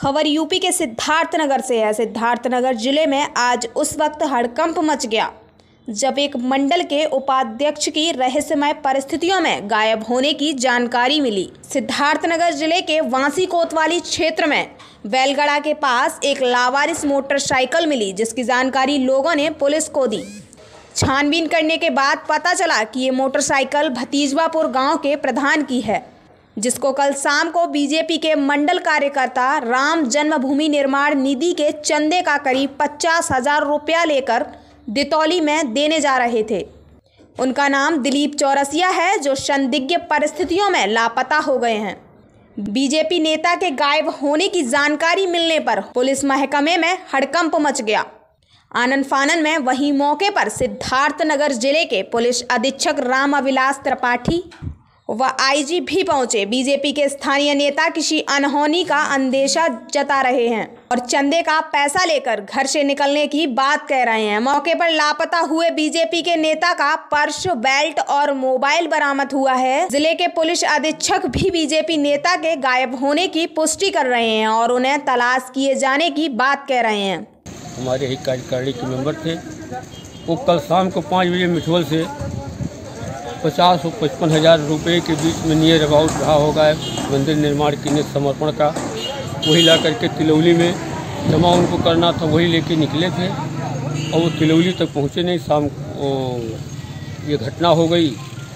खबर यूपी के सिद्धार्थनगर से है। सिद्धार्थनगर जिले में आज उस वक्त हड़कंप मच गया जब एक मंडल के उपाध्यक्ष की रहस्यमय परिस्थितियों में गायब होने की जानकारी मिली। सिद्धार्थनगर जिले के वासी कोतवाली क्षेत्र में बैलगड़ा के पास एक लावारिस मोटरसाइकिल मिली, जिसकी जानकारी लोगों ने पुलिस को दी। छानबीन करने के बाद पता चला कि ये मोटरसाइकिल भतीजवापुर गांव के प्रधान की है, जिसको कल शाम को बीजेपी के मंडल कार्यकर्ता राम जन्मभूमि निर्माण निधि के चंदे का करीब 50,000 रुपया लेकर दितौली में देने जा रहे थे। उनका नाम दिलीप चौरसिया है, जो संदिग्ध परिस्थितियों में लापता हो गए हैं। बीजेपी नेता के गायब होने की जानकारी मिलने पर पुलिस महकमे में हड़कंप मच गया। आनन फानन में वहीं मौके पर सिद्धार्थनगर जिले के पुलिस अधीक्षक राम अविलास त्रिपाठी व आईजी भी पहुंचे। बीजेपी के स्थानीय नेता किसी अनहोनी का अंदेशा जता रहे हैं और चंदे का पैसा लेकर घर से निकलने की बात कह रहे हैं। मौके पर लापता हुए बीजेपी के नेता का पर्स, बेल्ट और मोबाइल बरामद हुआ है। जिले के पुलिस अधीक्षक भी बीजेपी नेता के गायब होने की पुष्टि कर रहे हैं और उन्हें तलाश किए जाने की बात कह रहे हैं। हमारे ही कार्यकारिणी के मेंबर थे, वो कल शाम को 5 बजे मिठवल से 50 और 55,000 रुपये के बीच में नियर अबाउट रहा होगा मंदिर निर्माण के लिए समर्पण का। वही ला करके तिलौली में जमा उनको करना था, वही लेके निकले थे और वो तिलौली तक पहुँचे नहीं। शाम ये घटना हो गई।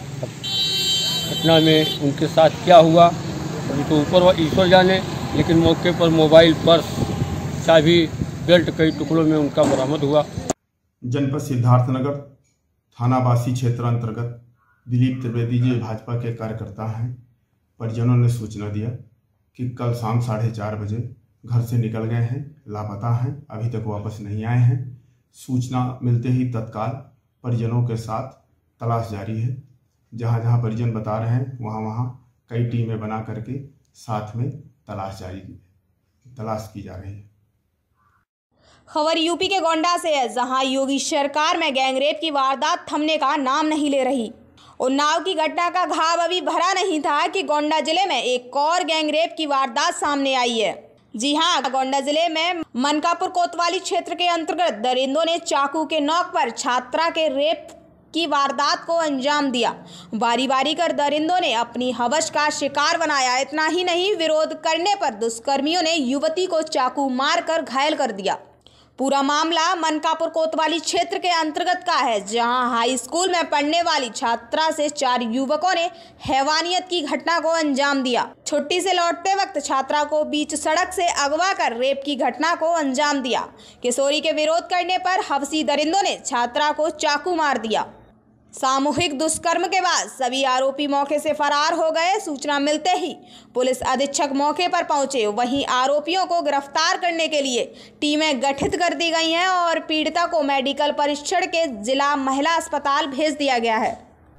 घटना में उनके साथ क्या हुआ अभी तो ऊपर ईश्वर जाने, लेकिन मौके पर मोबाइल, पर्स, चाबी, बेल्ट कई टुकड़ों में उनका बरामद हुआ। जनपद सिद्धार्थनगर थानावासी क्षेत्र अंतर्गत दिलीप त्रिवेदी जी भाजपा के कार्यकर्ता हैं। परिजनों ने सूचना दिया कि कल शाम 4:30 बजे घर से निकल गए हैं, लापता हैं, अभी तक वापस नहीं आए हैं। सूचना मिलते ही तत्काल परिजनों के साथ तलाश जारी है। जहां जहां परिजन बता रहे हैं वहां कई टीमें बना करके साथ में तलाश की जा रही है। खबर यूपी के गोंडा से है, जहां योगी सरकार में गैंगरेप की वारदात थमने का नाम नहीं ले रही। उन्नाव की घटना का घाव अभी भरा नहीं था कि गोंडा जिले में एक और गैंगरेप की वारदात सामने आई है। जी हां, गोंडा जिले में मनकापुर कोतवाली क्षेत्र के अंतर्गत दरिंदों ने चाकू के नोक पर छात्रा के रेप की वारदात को अंजाम दिया। बारी बारी कर दरिंदों ने अपनी हवस का शिकार बनाया। इतना ही नहीं, विरोध करने पर दुष्कर्मियों ने युवती को चाकू मारकर घायल कर दिया। पूरा मामला मनकापुर कोतवाली क्षेत्र के अंतर्गत का है, जहां हाई स्कूल में पढ़ने वाली छात्रा से 4 युवकों ने हैवानियत की घटना को अंजाम दिया। छुट्टी से लौटते वक्त छात्रा को बीच सड़क से अगवा कर रेप की घटना को अंजाम दिया। किशोरी के विरोध करने पर हवसी दरिंदों ने छात्रा को चाकू मार दिया। सामूहिक दुष्कर्म के बाद सभी आरोपी मौके से फरार हो गए। सूचना मिलते ही पुलिस अधीक्षक मौके पर पहुंचे। वहीं आरोपियों को गिरफ्तार करने के लिए टीमें गठित कर दी गई हैं और पीड़िता को मेडिकल परीक्षण के जिला महिला अस्पताल भेज दिया गया है।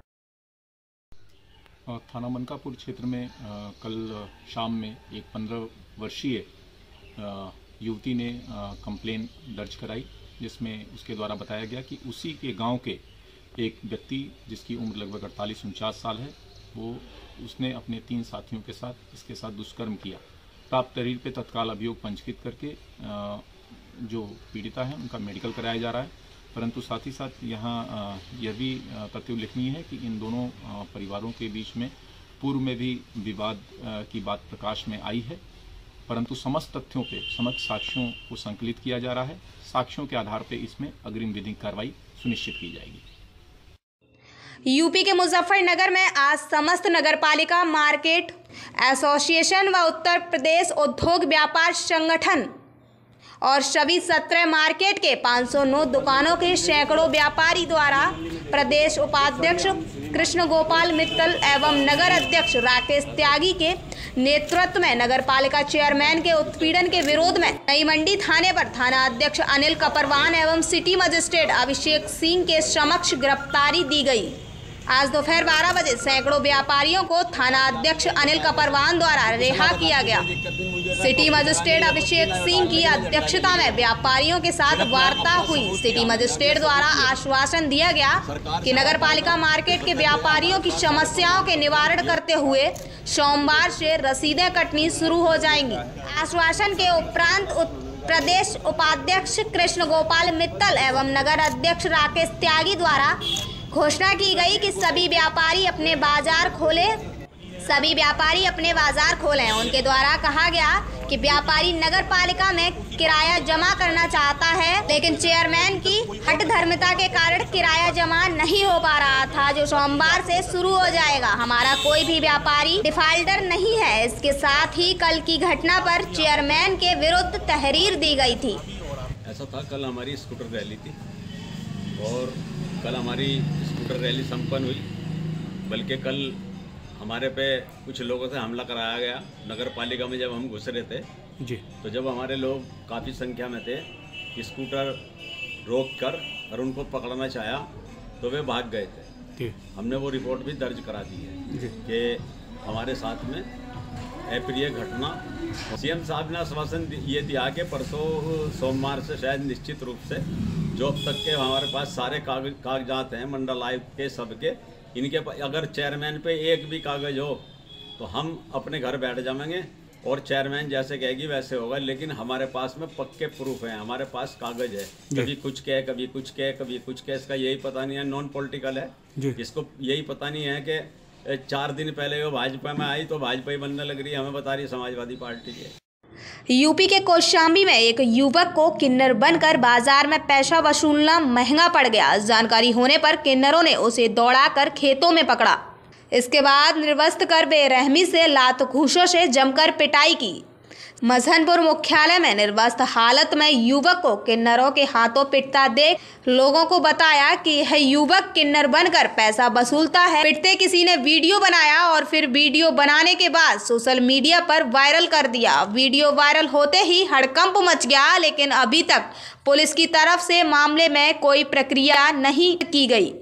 थाना मनकापुर क्षेत्र में कल शाम में एक 15 वर्षीय युवती ने कंप्लेन दर्ज कराई, जिसमें उसके द्वारा बताया गया कि उसी के गांव के एक व्यक्ति जिसकी उम्र लगभग 48-49 साल है, उसने अपने 3 साथियों के साथ इसके साथ दुष्कर्म किया। प्राप्त तहरीर पे तत्काल अभियोग पंजीकृत करके जो पीड़िता है उनका मेडिकल कराया जा रहा है। परंतु साथ ही साथ यहाँ यह भी तथ्य उल्लेखनीय है कि इन दोनों परिवारों के बीच में पूर्व में भी विवाद की बात प्रकाश में आई है, परंतु समस्त तथ्यों पे समस्त साक्ष्यों को संकलित किया जा रहा है। साक्ष्यों के आधार पर इसमें अग्रिम विधिक कार्रवाई सुनिश्चित की जाएगी। यूपी के मुजफ्फरनगर में आज समस्त नगरपालिका मार्केट एसोसिएशन व उत्तर प्रदेश उद्योग व्यापार संगठन और सभी 17 मार्केट के 509 दुकानों के सैकड़ों व्यापारी द्वारा प्रदेश उपाध्यक्ष कृष्ण गोपाल मित्तल एवं नगर अध्यक्ष राकेश त्यागी के नेतृत्व में नगरपालिका चेयरमैन के उत्पीड़न के विरोध में नई मंडी थाने पर थाना अध्यक्ष अनिल कपरवान एवं सिटी मजिस्ट्रेट अभिषेक सिंह के समक्ष गिरफ्तारी दी गई। आज दोपहर 12 बजे सैकड़ों व्यापारियों को थाना अध्यक्ष अनिल कपरवान द्वारा रिहा किया गया। सिटी मजिस्ट्रेट अभिषेक सिंह की अध्यक्षता में व्यापारियों के साथ वार्ता हुई। सिटी मजिस्ट्रेट द्वारा आश्वासन दिया गया कि नगर पालिका मार्केट के व्यापारियों की समस्याओं के निवारण करते हुए सोमवार से रसीदें कटनी शुरू हो जाएंगी। आश्वासन के उपरांत प्रदेश उपाध्यक्ष कृष्ण गोपाल मित्तल एवं नगर अध्यक्ष राकेश त्यागी द्वारा घोषणा की गई कि सभी व्यापारी अपने बाजार खोलें। उनके द्वारा कहा गया कि व्यापारी नगर पालिका में किराया जमा करना चाहता है, लेकिन चेयरमैन की हठधर्मिता के कारण किराया जमा नहीं हो पा रहा था, जो सोमवार से शुरू हो जाएगा। हमारा कोई भी व्यापारी डिफाल्टर नहीं है। इसके साथ ही कल की घटना पर चेयरमैन के विरुद्ध तहरीर दी गई थी। ऐसा था, कल हमारी स्कूटर रैली थी और कल हमारी स्कूटर रैली संपन्न हुई, बल्कि कल हमारे पे कुछ लोगों से हमला कराया गया। नगर पालिका में जब हम घुस रहे थे जी, तो जब हमारे लोग काफ़ी संख्या में थे, स्कूटर रोक कर और उनको पकड़ना चाहा तो वे भाग गए थे। हमने वो रिपोर्ट भी दर्ज करा दी है कि हमारे साथ में अप्रिय घटना। सीएम साहब ने आश्वासन ये दिया कि परसों सोमवार से शायद निश्चित रूप से जो अब तक के हमारे पास सारे कागजात हैं मंडल आयुक्त के सबके, इनके अगर चेयरमैन पे एक भी कागज़ हो तो हम अपने घर बैठ जाएंगे और चेयरमैन जैसे कहेगी वैसे होगा। लेकिन हमारे पास में पक्के प्रूफ हैं, हमारे पास कागज़ है। कभी कुछ कहे, कभी कुछ कहे, कभी कुछ कहे। इसका यही पता नहीं है, नॉन पॉलिटिकल है। इसको यही पता नहीं है कि 4 दिन पहले वो भाजपा में आई तो भाजपा ही बनने लग रही है, हमें बता रही है समाजवादी पार्टी के। यूपी के कौशाम्बी में एक युवक को किन्नर बनकर बाजार में पैसा वसूलना महंगा पड़ गया। जानकारी होने पर किन्नरों ने उसे दौड़ाकर खेतों में पकड़ा। इसके बाद निर्वस्त्र कर बेरहमी से लात घूंसों से जमकर पिटाई की। मजहनपुर मुख्यालय में निर्वस्त्र हालत में युवक को किन्नरों के हाथों पिटता देख लोगों को बताया कि यह युवक किन्नर बनकर पैसा वसूलता है। पिटते किसी ने वीडियो बनाया और फिर वीडियो बनाने के बाद सोशल मीडिया पर वायरल कर दिया। वीडियो वायरल होते ही हड़कंप मच गया, लेकिन अभी तक पुलिस की तरफ से मामले में कोई प्रक्रिया नहीं की गई।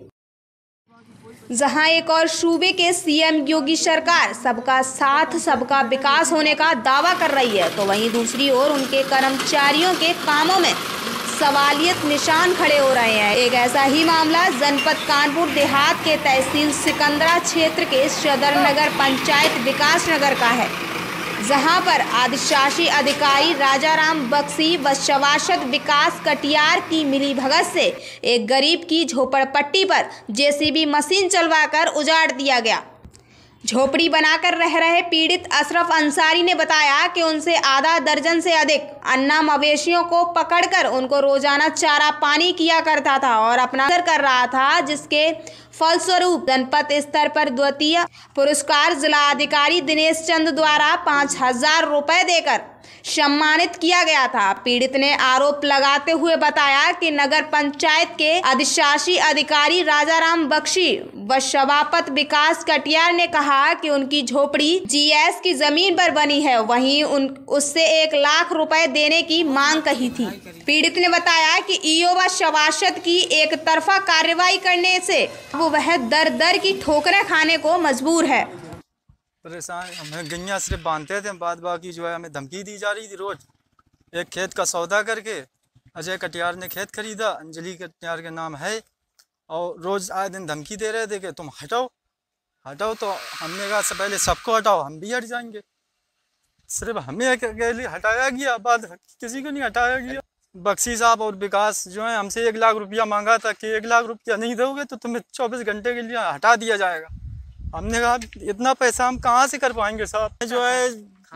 जहां एक और सूबे के सीएम योगी सरकार सबका साथ सबका विकास होने का दावा कर रही है, तो वहीं दूसरी ओर उनके कर्मचारियों के कामों में सवालियत निशान खड़े हो रहे हैं। एक ऐसा ही मामला जनपद कानपुर देहात के तहसील सिकंदरा क्षेत्र के सदर नगर पंचायत विकास नगर का है, जहां पर आदिशासी अधिकारी राजाराम बख्शी व सभासद विकास कटियार की मिलीभगत से एक गरीब की झोपड़पट्टी पर जेसीबी मशीन चलवाकर उजाड़ दिया गया। झोपड़ी बनाकर रह रहे पीड़ित अशरफ अंसारी ने बताया कि उनसे आधा दर्जन से अधिक अन्ना मवेशियों को पकड़कर उनको रोजाना चारा पानी किया करता था और अपना कर रहा था, जिसके फलस्वरूप जनपद स्तर पर द्वितीय पुरस्कार जिलाधिकारी दिनेश चंद द्वारा 5,000 रुपए देकर सम्मानित किया गया था। पीड़ित ने आरोप लगाते हुए बताया कि नगर पंचायत के अधिशासी अधिकारी राजाराम बख्शी व सभापति विकास कटियार ने कहा कि उनकी झोपड़ी जीएस की जमीन पर बनी है, वहीं उससे 1 लाख रुपए देने की मांग कही थी। पीड़ित ने बताया कि ईओ व सभासद की एक तरफा कार्रवाई करने से वह दर दर की ठोकरें खाने को मजबूर है। परेशान हमें गैया सिर्फ बांधते थे, बाद बाकी जो है हमें धमकी दी जा रही थी। रोज एक खेत का सौदा करके अजय कटियार ने खेत खरीदा, अंजलि कटियार के नाम है, और रोज आए दिन धमकी दे रहे थे कि तुम हटाओ हटाओ। तो हमने कहा पहले सबको हटाओ, हम भी हट जाएंगे। सिर्फ हमें अकेले हटाया गया, बाद किसी को नहीं हटाया गया। बख्शी साहब और विकास जो है हमसे 1 लाख रुपया मांगा था कि 1 लाख रुपया नहीं दोगे तो तुम्हें 24 घंटे के लिए हटा दिया जाएगा। हमने कहा इतना पैसा हम कहाँ से कर पाएंगे साहब। जो है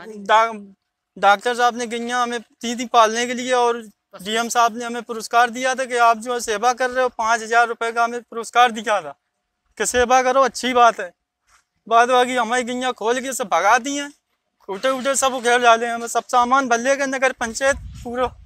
डॉक्टर साहब ने गैया हमें दी पालने के लिए, और डीएम साहब ने हमें पुरस्कार दिया था कि आप जो है सेवा कर रहे हो, 5,000 रुपये का हमें पुरस्कार दिया था कि सेवा करो, अच्छी बात है। बाद बाकी हमारी गैया खोल के सब भगा दी हैं, उठे सब उखेड़ डाले हैं। हमें सब सामान भल्ले के नगर पंचायत पूरा